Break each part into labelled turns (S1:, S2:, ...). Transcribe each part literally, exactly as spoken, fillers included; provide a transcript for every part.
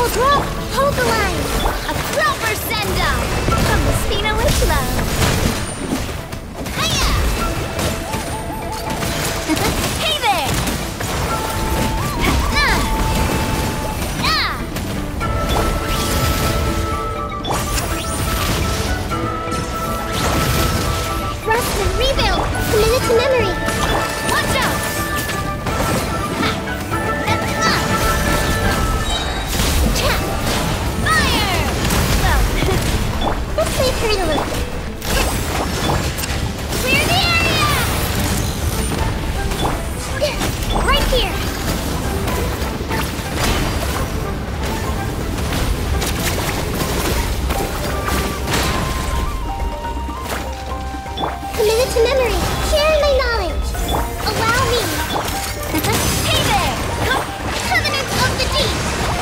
S1: grow! Hold the line! A proper send-off from the Spina with love. Hiya! Hey there! Ah! Ah! Rust and rebuild! Committed to memory! Watch out! Fire! Well, this may hurt a little. Clear the area! Right here! Committed to memory. Sharing my knowledge. Allow me. Hey there! Covenants of the Deep!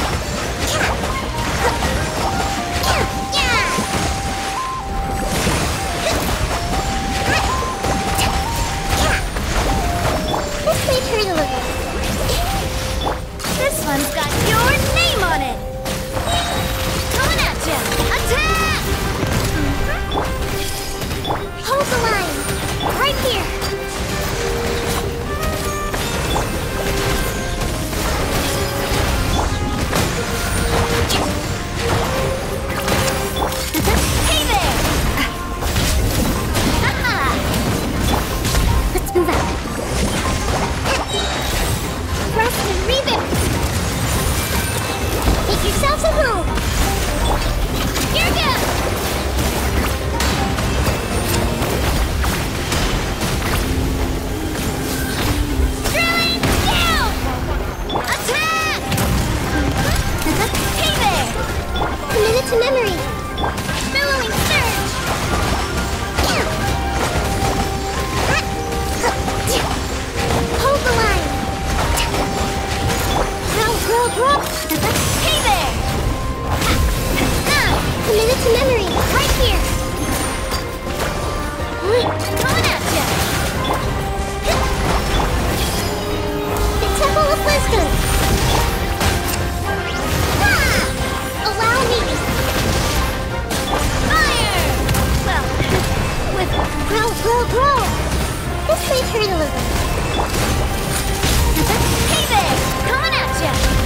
S1: This may hurt a little. This one's got your name on it! Coming at ya! Attack! Hold the line! Right here! Hey there! Haha! Let's move out. Rust and rebuild! Make yourselves at home! Here goes! Drilling down! Attack! Hey there! Committed to memory! Billowing surge! Hold the line! Grow, grow, grow! Hey there! Now! Committed to memory! Right here! Coming at ya! The Temple of Wisdom! Ah! Allow me! Fire! Well, with grow, grow, grow! This may hurt a little. Hey there! Coming at ya!